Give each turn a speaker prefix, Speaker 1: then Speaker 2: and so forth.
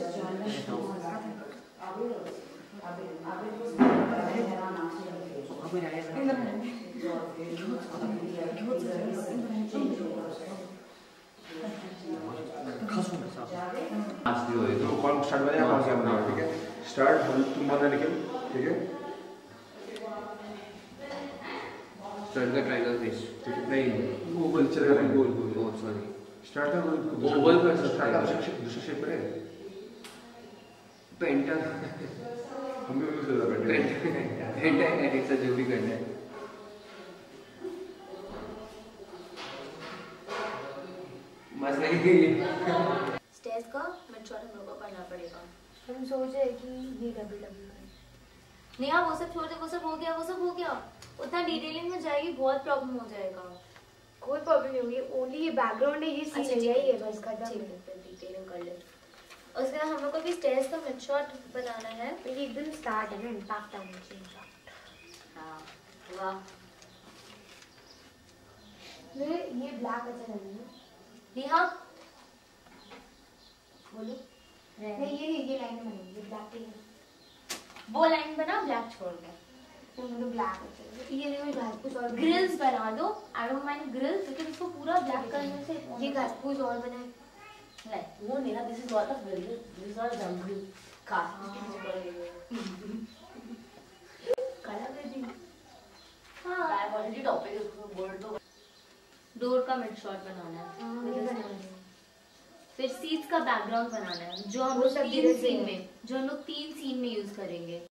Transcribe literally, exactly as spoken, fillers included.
Speaker 1: तो कौन स्टार्ट बनेगा कौन क्या बनेगा, ठीक है। स्टार्ट हम तुम बना लिखे, ठीक है।
Speaker 2: स्टार्ट का ट्रायंगल फेस,
Speaker 1: नहीं ओवल चलेगा, गोल गोल
Speaker 2: ओह सॉरी
Speaker 1: स्टार्ट का
Speaker 2: ओवल का
Speaker 1: स्टार्ट का दूसरा शेप करे
Speaker 2: पेंटा
Speaker 1: हम भी यूज करता पेंटा
Speaker 2: पेंटा एडिट से जो भी करना है। बस नहीं
Speaker 3: स्टेज का मिड शॉट हम लोग को करना पड़ेगा।
Speaker 4: हम सोचे कि ये डबल डबल
Speaker 3: नहीं हाँ वो सब छोड़ दे, वो सब हो गया, वो सब हो गया। उतना डिटेलिंग में जाएगी बहुत प्रॉब्लम हो जाएगा।
Speaker 4: कोई प्रॉब्लम नहीं होगी, ओनली ये बैकग्राउंड है, ये सीन है, यही है बस खत्म।
Speaker 3: ठीक है फिर डिटेलिंग कर ले। उसके बाद हम लोग को भी स्टेज का मिड शॉट बनाना है।
Speaker 4: ये एकदम स्टार्ट है ना, इम्पैक्ट आना चाहिए।
Speaker 3: हाँ वाह
Speaker 4: ये ये ब्लैक अच्छा लगेगा।
Speaker 3: नेहा
Speaker 4: बोलो नहीं ये नहीं, ये लाइन बनेगी, ये ब्लैक की
Speaker 3: वो लाइन बना, ब्लैक छोड़ दे।
Speaker 4: तो मुझे ब्लैक अच्छा लगेगा। ये नहीं घास फूस और
Speaker 3: ग्रिल्स बना दो। आई डोंट माइंड ग्रिल्स, लेकिन इसको पूरा ब्लैक करने से
Speaker 4: ये घास फूस और बनाए।
Speaker 3: नहीं वो नहीं ना, this is not a grill, this is not jungle cast colour दे दी। हां आई ऑलरेडी टॉपिक इसको बोल दो। डोर का मिड शॉट बनाना है, फिर सीट्स का बैकग्राउंड बनाना है जो हम लोग तीन सीन में जो हम लोग तीन सीन में यूज करेंगे।